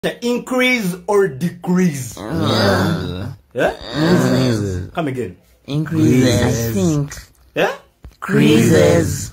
Increase or decrease? Yeah? Come again. Increases. I think. Yeah? Increases.